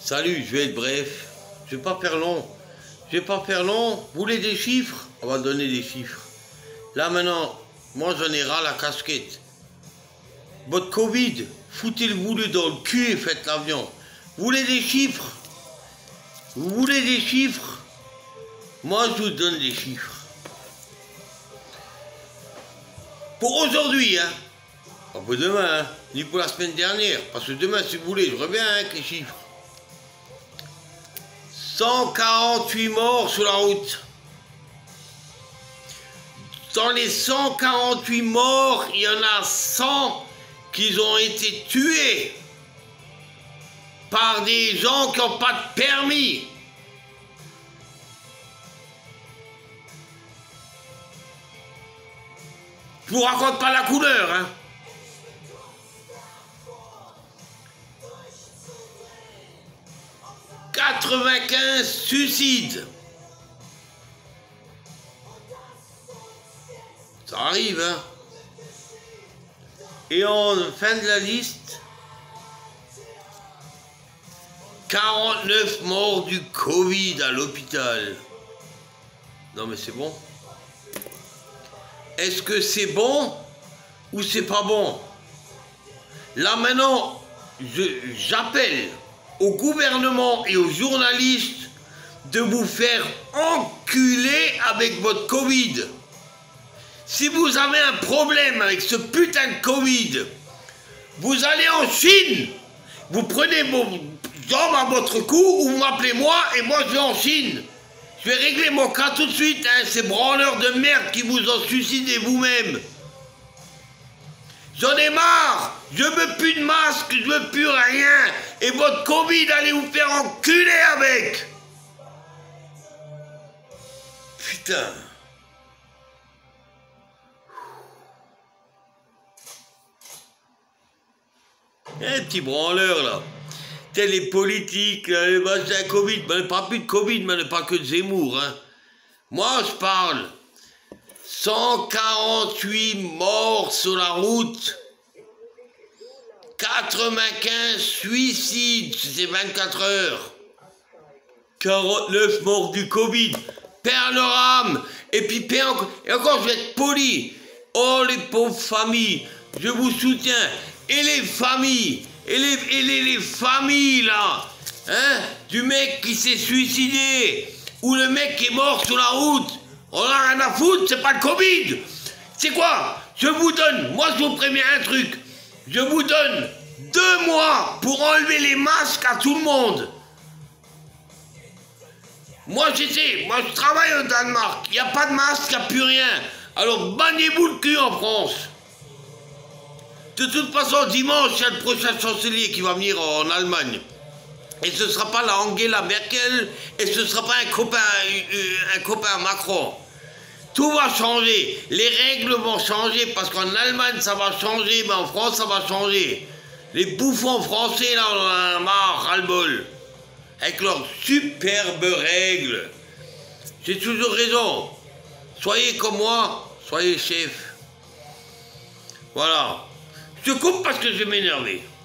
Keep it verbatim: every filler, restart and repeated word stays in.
Salut, je vais être bref. Je vais pas faire long. Je vais pas faire long. Vous voulez des chiffres? On va donner des chiffres. Là maintenant, moi j'en ai ras la casquette. Votre Covid, foutez le boulot dans le cul et faites l'avion. Vous voulez des chiffres? Vous voulez des chiffres? Moi je vous donne des chiffres. Pour aujourd'hui, hein. Pas pour demain, hein. Ni pour la semaine dernière. Parce que demain, si vous voulez, je reviens avec les chiffres. cent quarante-huit morts sur la route. Dans les cent quarante-huit morts, il y en a cent qui ont été tués par des gens qui n'ont pas de permis. Je vous raconte pas la couleur, hein. quatre-vingt-quinze suicides. Ça arrive, hein. Et en fin de la liste, quarante-neuf morts du Covid à l'hôpital. Non mais c'est bon. Est-ce que c'est bon ou c'est pas bon? Là maintenant, j'appelle au gouvernement et aux journalistes de vous faire enculer avec votre Covid. Si vous avez un problème avec ce putain de Covid, vous allez en Chine, vous prenez vos jambes à votre cou ou vous m'appelez moi et moi je vais en Chine. Je vais régler mon cas tout de suite, hein, ces branleurs de merde qui vous ont suicidé vous-même. J'en ai marre, je veux plus de masque, je veux plus rien. Et votre Covid, allez vous faire enculer avec. Putain. Un petit branleur là. Tel les politiques, là, c'est un Covid, mais pas plus de Covid, mais pas que de Zemmour. Hein. Moi je parle. cent quarante-huit morts sur la route. quatre-vingt-quinze suicides, c'est vingt-quatre heures. quarante-neuf morts du Covid. Père leur âme. Et puis, père encore, et encore, je vais être poli. Oh, les pauvres familles, je vous soutiens. Et les familles, et les, et les, les familles, là, hein, du mec qui s'est suicidé, ou le mec qui est mort sur la route. On a rien à foutre, c'est pas le Covid. C'est quoi? Je vous donne, moi je vous préviens un truc. Je vous donne deux mois pour enlever les masques à tout le monde. Moi j'essaie, moi je travaille au Danemark. Il n'y a pas de masque, il n'y a plus rien. Alors bagnez-vous le cul en France. De toute façon, dimanche, il y a le prochain chancelier qui va venir en Allemagne. Et ce ne sera pas la Angela Merkel, et ce ne sera pas un copain, un copain Macron. Tout va changer, les règles vont changer, parce qu'en Allemagne ça va changer, mais en France ça va changer. Les bouffons français là, on en a marre, ras-le-bol. Avec leurs superbes règles. J'ai toujours raison. Soyez comme moi, soyez chef. Voilà. Je coupe parce que je vais m'énerver.